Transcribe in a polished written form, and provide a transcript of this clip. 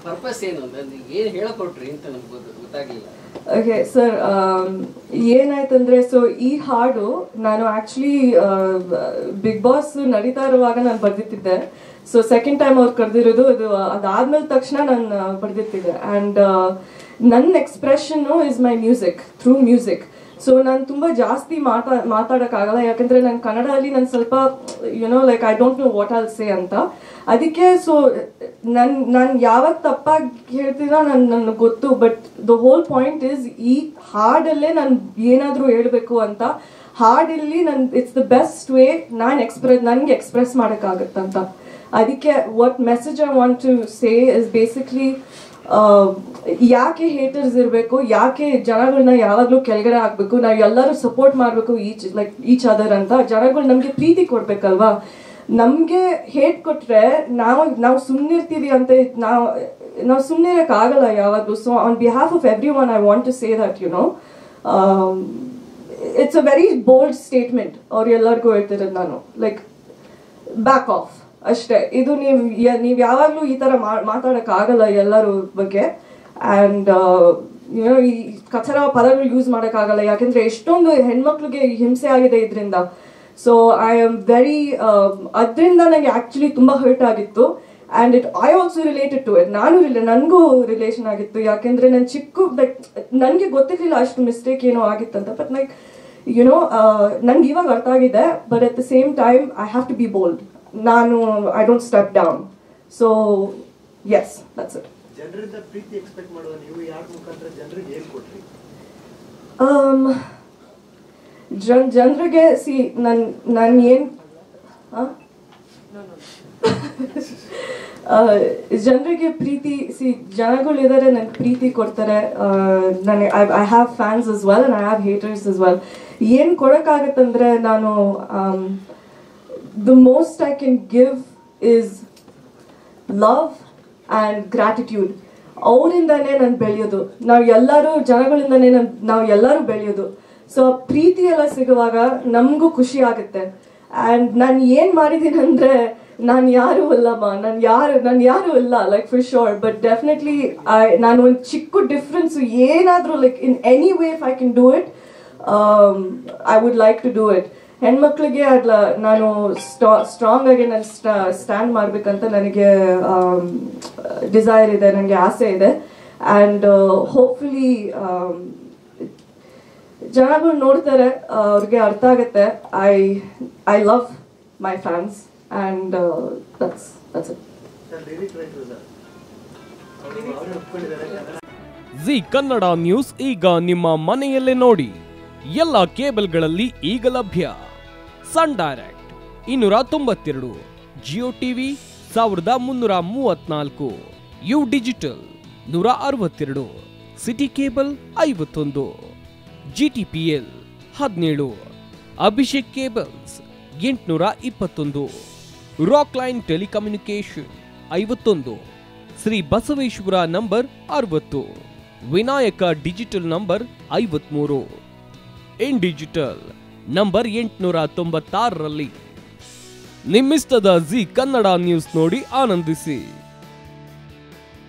Purpose ಏನು ಏನು ಹೇಳಿಕೊಟ್ರಿ ಅಂತ ನಮ್ಗೆ ಗೊತ್ತಾಗಲಿಲ್ಲ. ಓಕೆ ಸರ್, ಏನಾಯ್ತಂದ್ರೆ, ಸೊ ಈ ಹಾಡು ನಾನು ಆ್ಯಕ್ಚುಲಿ ಬಿಗ್ ಬಾಸ್ ನಡೀತಾ ಇರುವಾಗ ನಾನು ಬರ್ದಿತ್ತಿದ್ದೆ. ಸೊ ಸೆಕೆಂಡ್ ಟೈಮ್ ಅವ್ರು ಕರೆದಿರೋದು ಅದಾದ್ಮೇಲೆ ತಕ್ಷಣ ನಾನು ಬರ್ದಿತ್ತಿದ್ದೆ. ಆ್ಯಂಡ್ ನನ್ನ ಎಕ್ಸ್ಪ್ರೆಷನ್ನು is my music, through music. So ನಾನು ತುಂಬ ಜಾಸ್ತಿ ಮಾತಾಡೋಕ್ಕಾಗಲ್ಲ, ಯಾಕಂದರೆ ನಾನು ಕನ್ನಡದಲ್ಲಿ ನಾನು ಸ್ವಲ್ಪ like I don't know what all say ಅಂತ. ಅದಕ್ಕೆ ಸೊ ನಾನು ಯಾವಾಗ ತಪ್ಪಾಗಿ ಹೇಳ್ತೀನೋ ನನಗೆ ಗೊತ್ತು. But the whole point is, ಈ ಹಾಡಲ್ಲೇ ನಾನು ಏನಾದರೂ ಹೇಳಬೇಕು ಅಂತ. ಹಾಡಲ್ಲಿ ಇಟ್ಸ್ ದ ಬೆಸ್ಟ್ ವೇ ನನಗೆ ಎಕ್ಸ್ಪ್ರೆಸ್ ಮಾಡೋಕ್ಕಾಗತ್ತಂತ. ಅದಕ್ಕೆ what message I want to say is basically, ಯಾಕೆ ಹೇಟರ್ಸ್ ಇರಬೇಕು, ಯಾಕೆ ಜನಗಳನ್ನ ಯಾವಾಗಲೂ ಕೆಳಗಡೆ ಹಾಕಬೇಕು, ನಾವು ಎಲ್ಲರೂ ಸಪೋರ್ಟ್ ಮಾಡಬೇಕು ಈಚ್ ಅದರ್ ಅಂತ. ಜನಗಳು ನಮಗೆ ಪ್ರೀತಿ ಕೊಡ್ಬೇಕಲ್ವಾ. ನಮಗೆ ಹೇಟ್ ಕೊಟ್ಟರೆ ನಾವು ಸುಮ್ಮನಿರ್ತೀವಿ ಅಂತ ನಾವು ಸುಮ್ಮನೆ ಇರೋಕ್ಕಾಗಲ್ಲ ಯಾವಾಗಲೂ. So on behalf of everyone I want to say that it's a very bold statement. ಅವ್ರು ಎಲ್ಲರಿಗೂ ಹೇಳ್ತಿರೋದು ನಾನು, ಲೈಕ್ ಬ್ಯಾಕ್ ಆಫ್ ಅಷ್ಟೇ. ಇದು ನೀವು ಯಾವಾಗಲೂ ಈ ಥರ ಮಾತಾಡೋಕ್ಕಾಗಲ್ಲ ಎಲ್ಲರ ಬಗ್ಗೆ. ಆ್ಯಂಡ್ ಈ ಕಚರ ಪದಗಳು ಯೂಸ್ ಮಾಡೋಕ್ಕಾಗಲ್ಲ, ಯಾಕೆಂದರೆ ಎಷ್ಟೊಂದು ಹೆಣ್ಮಕ್ಳಿಗೆ ಹಿಂಸೆ ಆಗಿದೆ ಇದರಿಂದ. ಸೊ ಐ ಆಮ್ ವೆರಿ ಅದರಿಂದ ನನಗೆ ಆ್ಯಕ್ಚುಲಿ ತುಂಬ ಹರ್ಟ್ ಆಗಿತ್ತು. And I also related to it. ನನಗೂ ರಿಲೇಷನ್ ಆಗಿತ್ತು, ಯಾಕೆಂದರೆ ನಾನು ಲೈಕ್ ನನಗೆ ಗೊತ್ತಿರಲಿಲ್ಲ ಅಷ್ಟು ಮಿಸ್ಟೇಕ್ ಏನೋ ಆಗಿತ್ತಂತ. ಬಟ್ ಲೈಕ್ ನನಗೆ ಇವಾಗ ಅರ್ಥ ಆಗಿದೆ. But at the same time I have to be bold. I don't step down. So yes, that's it. ಜನರಿಂದ ಪ್ರೀತಿ ಎಕ್ಸ್ಪೆಕ್ಟ್ ಮಾಡುವ ನೀವು ಯಾರ ಮುಖಾಂತರ ಜನರಿಗೆ ಏನು ಕೊಟ್ರಿ? ಜನರಿಗೆ ನಾನು ಏನು ಜನರಿಗೆ ಪ್ರೀತಿ ಜನಗಳಿದ್ದಾರೆ, ನನಗೆ ಪ್ರೀತಿ ಕೊಡ್ತಾರೆ. I have fans as well and I have haters as well. ಏನು ಕೊಡೋಕ್ಕಾಗತ್ತಂದರೆ, ನಾನು the most I can give is love and gratitude. ಅವರಿಂದನೇ ನಾನು ಬೆಳೆಯೋದು. ನಾವು ಎಲ್ಲರೂ ಜನಗಳಿಂದನೇ ನಾವು ಎಲ್ಲರೂ ಬೆಳೆಯೋದು. ಸೊ ಪ್ರೀತಿ ಎಲ್ಲ ಸಿಗುವಾಗ ನಮಗೂ ಖುಷಿ ಆಗುತ್ತೆ. ಆ್ಯಂಡ್ ನಾನು ಏನು ಮಾಡಿದ್ದೀನಿ ಅಂದರೆ, ನಾನು ಯಾರೂ ಅಲ್ಲಮ್ಮ, ನಾನು ಯಾರೂ ಇಲ್ಲ, like for sure. But definitely ನಾನು ಒಂದು ಚಿಕ್ಕ ಡಿಫ್ರೆನ್ಸು ಏನಾದರೂ like in any way if I can do it, I would like to do it. ಹೆಣ್ಮಕ್ಳಿಗೆ ನಾನು ಸ್ಟ್ರಾಂಗ್ ಆಗಿ ನಾನು ಸ್ಟ್ಯಾಂಡ್ ಮಾಡಬೇಕಂತ ನನಗೆ ಡಿಸೈರ್ ಇದೆ, ನನಗೆ ಆಸೆ ಇದೆ. ಆ್ಯಂಡ್ ಹೋಪ್ಫುಲಿ ಜನಗಳು ನೋಡ್ತಾರೆ, ಅವ್ರಿಗೆ ಅರ್ಥ ಆಗುತ್ತೆ. I love my fans and that's it. Zee Kannada news ಈಗ ನಿಮ್ಮ ಮನೆಯಲ್ಲೇ ನೋಡಿ. ಎಲ್ಲ ಕೇಬಲ್ಗಳಲ್ಲಿ ಈಗ ಲಭ್ಯ. Sun Direct 292, Jio TV 1334, U digital 162, city cable 51, GTPL 17, Abhishek cables 821, rock line telecommunication 51, Shri Basaveshwara number 60, Vinayaka digital number 53, in digital number 896ರಲ್ಲಿ. ನಿಮ್ಮಿಸ್ತದ ಜಿ ಕನ್ನಡ ನ್ಯೂಸ್ ನೋಡಿ ಆನಂದಿಸಿ.